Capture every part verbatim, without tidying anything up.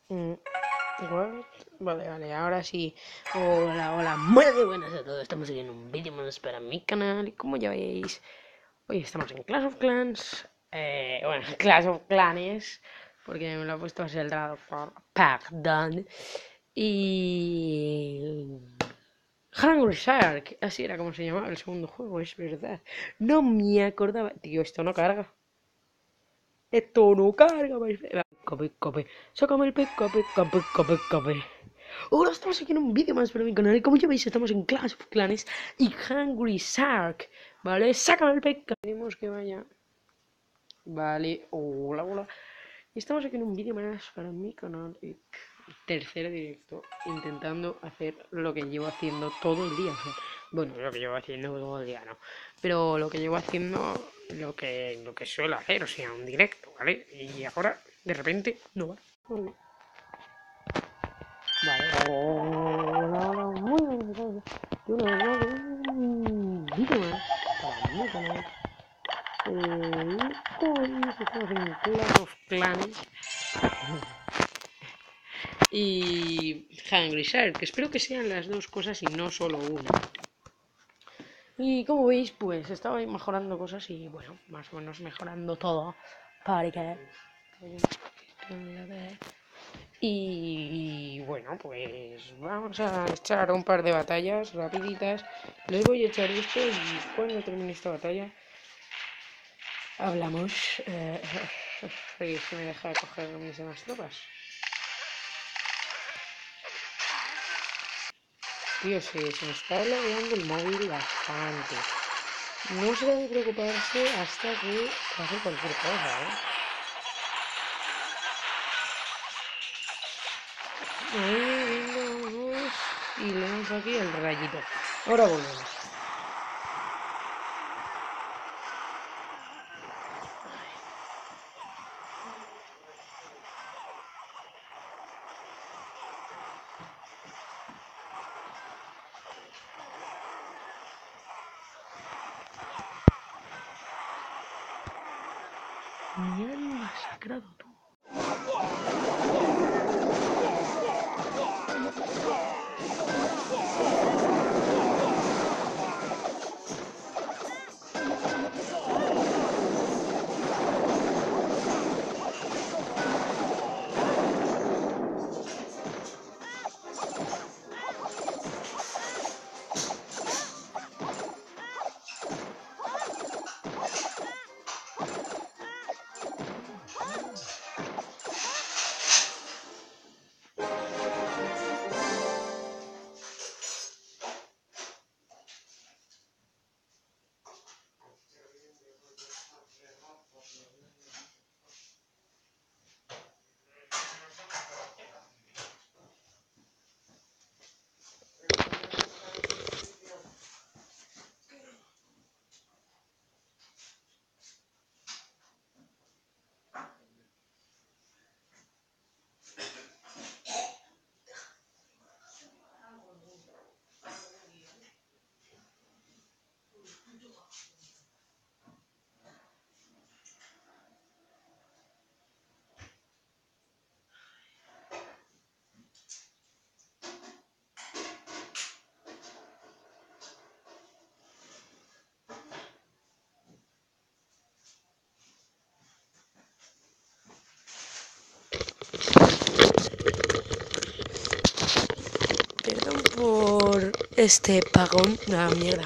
Mm, what? Vale, vale, ahora sí. Hola, hola, muy buenas a todos. Estamos aquí en un vídeo más para mi canal. Y como ya veis, hoy estamos en Clash of Clans. Eh, bueno, Clash of Clans, porque me lo ha puesto cerrado por Pardon. Y. Hungry Shark, así era como se llamaba el segundo juego, es verdad. No me acordaba. Tío, esto no carga. Esto no carga, my friend. Cope, cope. Sácame el peca, peca, peca, peca, peca. Ahora estamos aquí en un vídeo más para mi canal. Y como ya veis, estamos en Clash of Clans y Hungry Shark. ¿Vale? Sácame el peca. Queremos que vaya. Vale. Hola, hola. Y estamos aquí en un vídeo más para mi canal. Y tercer directo. Intentando hacer lo que llevo haciendo todo el día. O sea, bueno, lo que llevo haciendo todo el día, no. Pero lo que llevo haciendo, lo que, lo que suelo hacer, o sea, un directo, ¿vale? Y ahora, de repente, no va. Vale. Hola, hola, muy buenas tardes. Yo una verdad que un vídeo más para mi canal. Eh, y como veis, estamos en Clash of Clans y Hungry Shark, que espero que sean las dos cosas y no solo una. Y como veis, pues estaba ahí mejorando cosas y bueno, más o menos mejorando todo. Para que... Y bueno, pues vamos a echar un par de batallas rapiditas. Les voy a echar esto y cuando termine esta batalla hablamos. Eh, eh, se me deja coger mis demás tropas. Tío, se, se me está lagueando el móvil bastante. No se debe preocuparse hasta que pase cualquier cosa, ¿eh? Ahí, venga, vamos. Y le damos aquí el rayito. Ahora volvemos. Me han masacrado tú. Perdón por este pagón. Ah, mierda.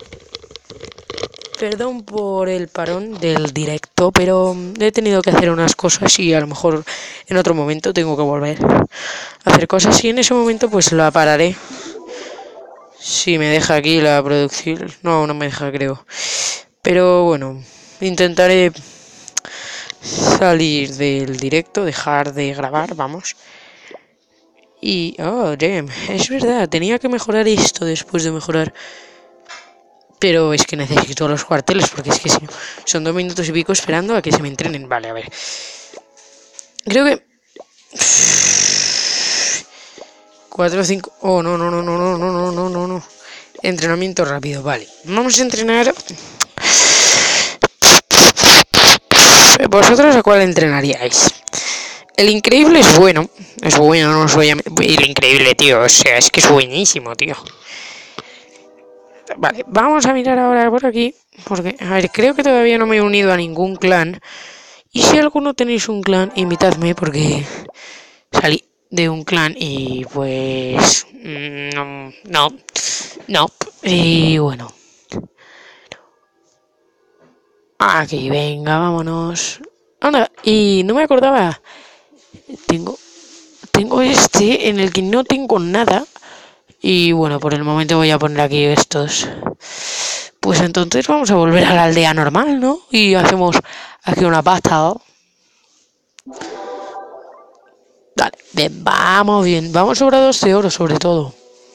Perdón por el parón del directo, pero he tenido que hacer unas cosas y a lo mejor en otro momento tengo que volver a hacer cosas y en ese momento pues la pararé. Si me deja aquí la producción. No, no me deja, creo. Pero bueno, intentaré salir del directo, dejar de grabar, vamos. Y... oh, damn, es verdad, tenía que mejorar esto después de mejorar. Pero es que necesito los cuarteles, porque es que si no, son dos minutos y pico esperando a que se me entrenen. Vale, a ver. Creo que... cuatro o cinco... oh, no, no, no, no, no, no, no, no, no, no. Entrenamiento rápido, vale. Vamos a entrenar... ¿Vosotros a cuál entrenaríais? el increíble es bueno. Es bueno, no os voy a... El increíble, tío. O sea, es que es buenísimo, tío. Vale, vamos a mirar ahora por aquí. Porque, a ver, creo que todavía no me he unido a ningún clan. Y si alguno tenéis un clan, invitadme porque salí de un clan y pues... No, no, no. Y bueno. Aquí, venga, vámonos. Anda, y no me acordaba. Tengo, tengo este en el que no tengo nada. Y bueno, por el momento voy a poner aquí estos. Pues entonces vamos a volver a la aldea normal, ¿no? Y hacemos aquí una pasta. Vale, bien, vamos bien. Vamos sobrados de oro, sobre todo.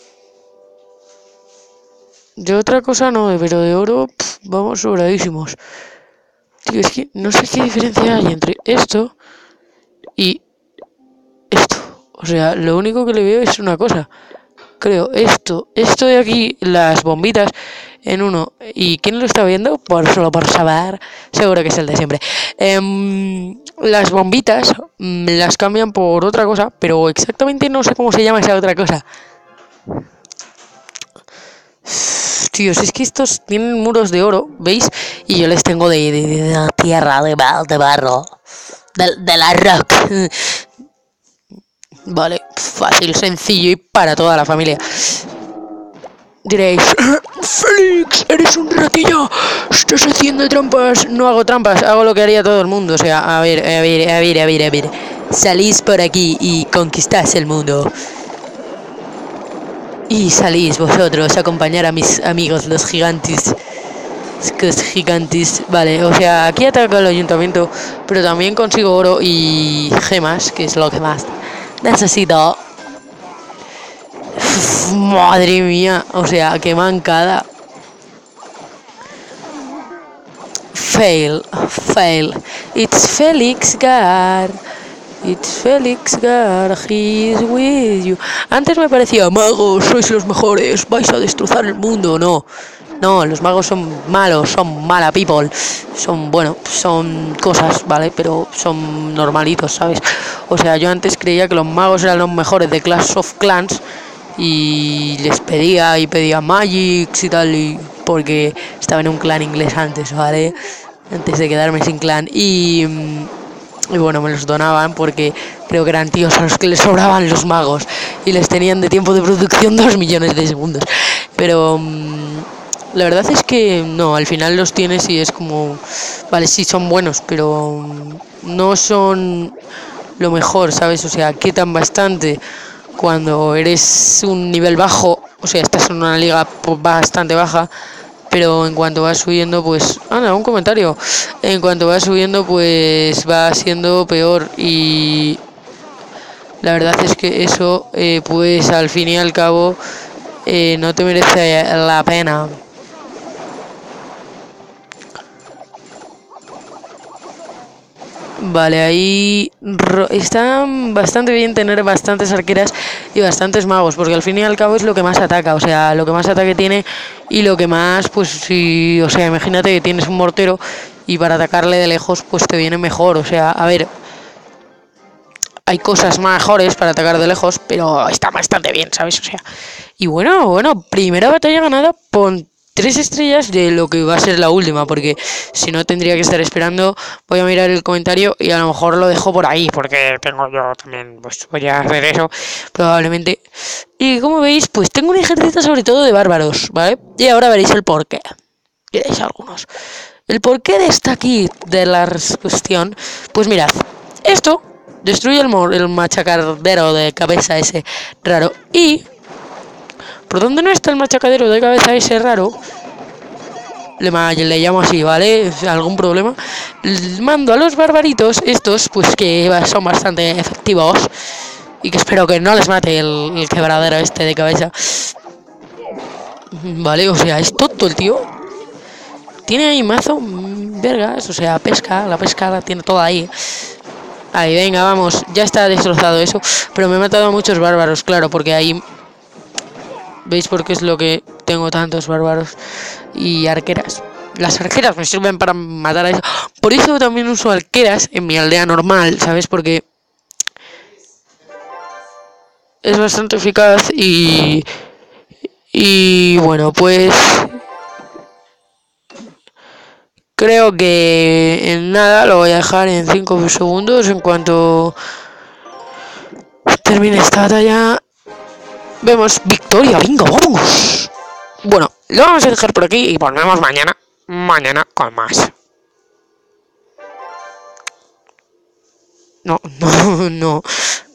De otra cosa no, pero de oro pff, vamos sobradísimos. Tío, es que no sé qué diferencia hay entre esto y esto. O sea, lo único que le veo es una cosa. Creo, esto, esto de aquí, las bombitas en uno. ¿Y quién lo está viendo? Por solo por saber, seguro que es el de siempre. Eh, las bombitas mm, las cambian por otra cosa, pero exactamente no sé cómo se llama esa otra cosa. Tíos, es que estos tienen muros de oro, ¿veis? Y yo les tengo de, de, de, de tierra, de, de barro, de, de la rock. Vale, fácil, sencillo y para toda la familia. Diréis, Félix, eres un ratillo, estás haciendo trampas. No hago trampas, hago lo que haría todo el mundo. O sea, a ver, a ver, a ver, a ver, a ver. Salís por aquí y conquistáis el mundo. Y salís vosotros a acompañar a mis amigos, los gigantes. Los gigantes, vale, o sea, aquí ataco el ayuntamiento, pero también consigo oro y gemas, que es lo que más necesito. Uf, madre mía, o sea, qué mancada. Fail, fail. It's Felix Gar. It's Felix Gar, he's with you. Antes me parecía, magos, sois los mejores, vais a destrozar el mundo. No, no, los magos son malos, son mala people. Son, bueno, son cosas, ¿vale? Pero son normalitos, ¿sabes? O sea, yo antes creía que los magos eran los mejores de Clash of Clans. Y les pedía y pedía Magics y tal, y porque estaba en un clan inglés antes, ¿vale? Antes de quedarme sin clan. Y... Y bueno, me los donaban porque creo que eran tíos a los que les sobraban los magos y les tenían de tiempo de producción dos millones de segundos. Pero mmm, la verdad es que no, al final los tienes y es como... Vale, sí, son buenos, pero no son lo mejor, ¿sabes? O sea, quitan bastante cuando eres un nivel bajo. O sea, estás en una liga bastante baja. Pero en cuanto vas subiendo, pues... Ah, no, un comentario. En cuanto vas subiendo, pues va siendo peor. Y la verdad es que eso, eh, pues al fin y al cabo, eh, no te merece la pena. Vale, ahí está bastante bien tener bastantes arqueras y bastantes magos, porque al fin y al cabo es lo que más ataca, o sea, lo que más ataque tiene y lo que más, pues si, o sea, imagínate que tienes un mortero y para atacarle de lejos, pues te viene mejor, o sea, a ver, hay cosas mejores para atacar de lejos, pero está bastante bien, ¿sabes? O sea, y bueno, bueno, primera batalla ganada por tres estrellas de lo que va a ser la última, porque si no tendría que estar esperando. Voy a mirar el comentario y a lo mejor lo dejo por ahí, porque tengo yo también, pues voy a hacer eso, probablemente. Y como veis, pues tengo un ejército sobre todo de bárbaros, ¿vale? Y ahora veréis el porqué. Diréis algunos. El porqué de esta aquí, de la cuestión, pues mirad, esto destruye el, el machacadero de cabeza ese raro y... ¿Por dónde no está el machacadero de cabeza ese raro? Le, le llamo así, ¿vale? ¿Algún problema? Mando a los barbaritos, estos, pues que son bastante efectivos. Y que espero que no les mate el, el quebradero este de cabeza. Vale, o sea, es tonto el tío. Tiene ahí mazo, vergas, o sea, pesca, la pesca la tiene toda ahí. Ahí, venga, vamos, ya está destrozado eso. Pero me he matado a muchos bárbaros, claro, porque ahí... ¿Veis por qué es lo que tengo tantos bárbaros y arqueras? Las arqueras me sirven para matar a eso. Por eso también uso arqueras en mi aldea normal, ¿sabes? Porque es bastante eficaz y... Y bueno, pues... Creo que en nada lo voy a dejar en cinco segundos. En cuanto termine esta batalla, vemos victoria. Venga, vamos. Bueno, lo vamos a dejar por aquí y volvemos mañana. Mañana con más. No, no, no.